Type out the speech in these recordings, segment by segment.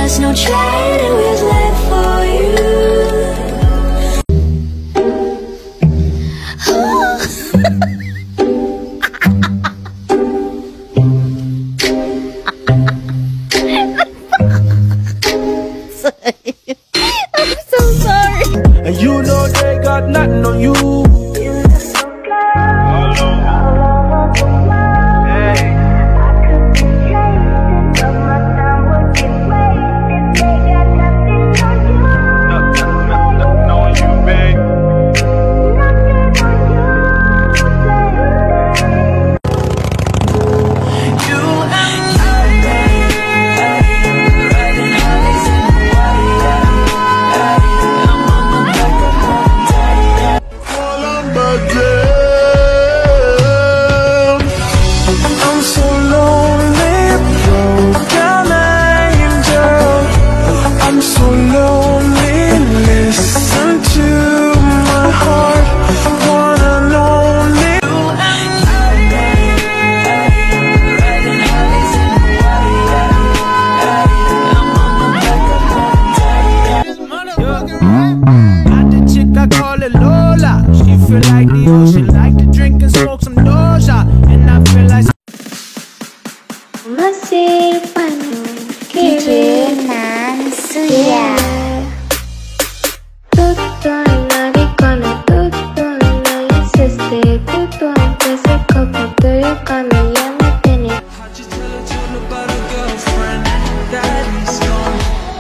there's no trading with life for you. I'm so sorry. And you know they got nothing on you. Feel like the ocean, like to drink and smoke some doja, and I feel like Masih penuh keinginan suya. Tutto lagi karena tutto lagi seste tutto anche se capito io cambiamo bene. how'd you tell a tune about a girlfriend that is gone?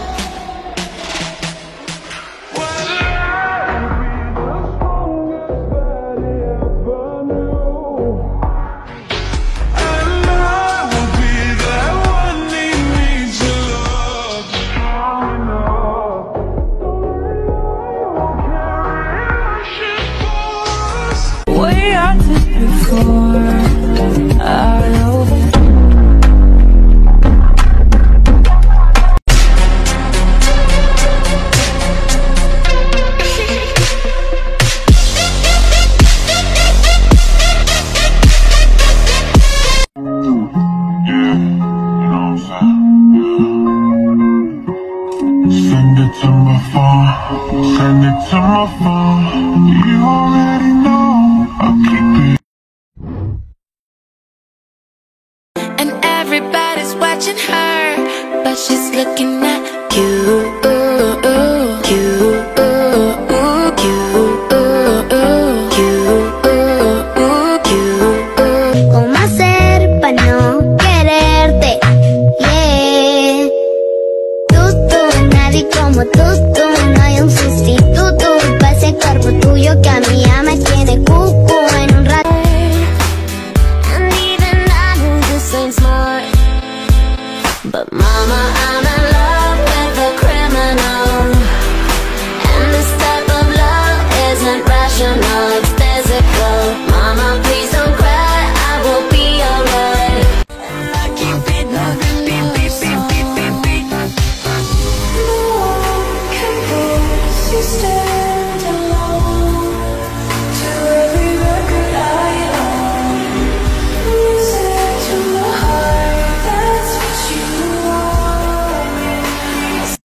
We acted before our love. Send it to my phone, send it to my phone. You already know I'll keep it. And everybody's watching her, but she's looking at you. ¿Cómo hacer para no quererte? Yeah. Tú, nadie como tú.